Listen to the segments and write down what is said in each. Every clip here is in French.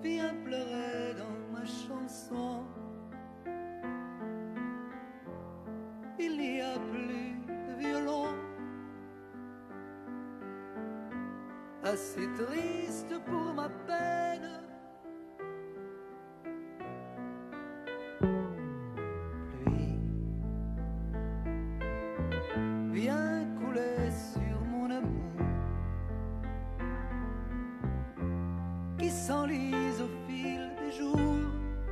viens pleurer dans ma chanson. Il n'y a plus de violon, assez triste pour ma peine. Pluie, viens couler sur mon amour qui s'enlise au fil des jours,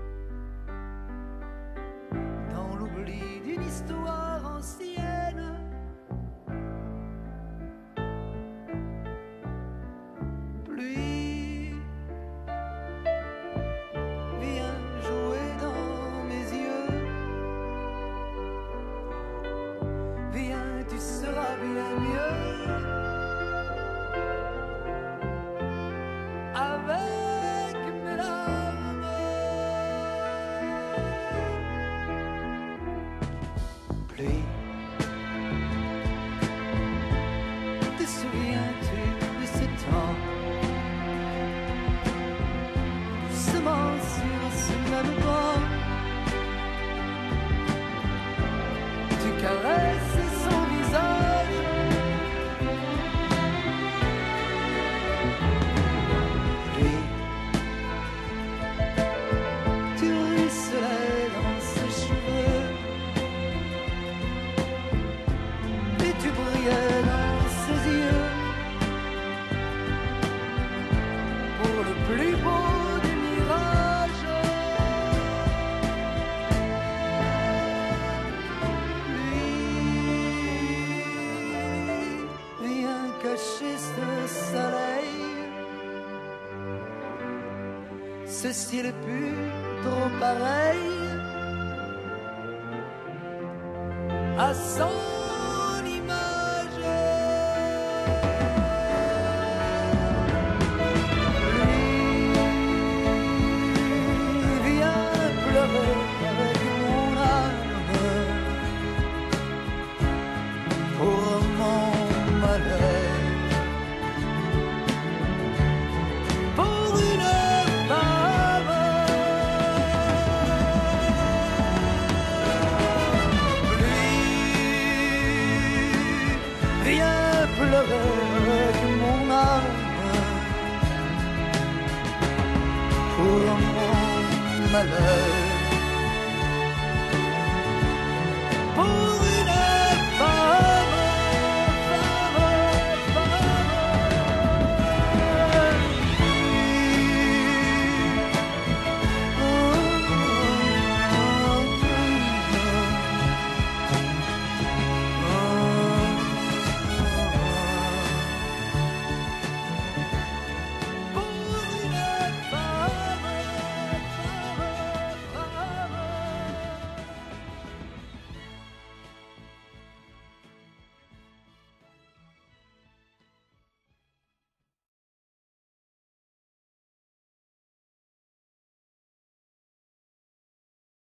dans l'oubli d'une histoire ancienne. Pluie, viens jouer dans mes yeux, viens, tu seras bien mieux avec mes larmes. Pluie, te souviens-tu de ce temps, doucement sur ce même banc, tu caresses son visage, puis tu ruisselais dans ses cheveux et tu brillais dans ses yeux pour le plus beau des mirages. Lui, viens cacher ce soleil, ce ciel plus trop pareil à son image. Viens pleurer avec mon âme pour mon malheur, pour une femme. Pluie, viens pleurer avec mon âme pour mon malheur.